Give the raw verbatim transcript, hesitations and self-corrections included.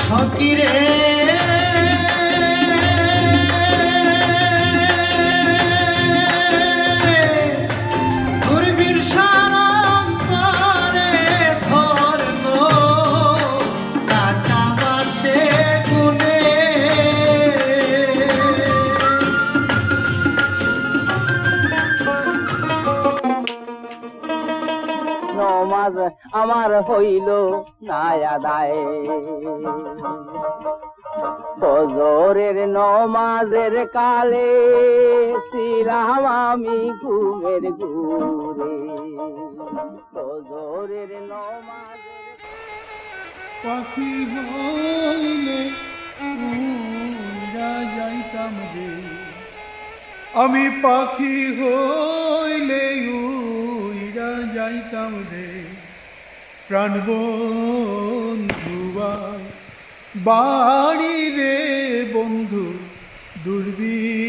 সকিরে দুর্বীর সারন্তরে ধরলো কাঁচা বাসে গুনে নমাজ আমার হইল না আদায় ফজরের নমাজের কালে ছিলাম আমি ঘুমের ঘুরে ফজরের নমাজের পাখি হইলে উড়া যাইতাম রে আমি পাখি হইলে উড়া যাইতাম রে প্রাণবন্ধু বাড়ি রে বন্ধু দুর্বি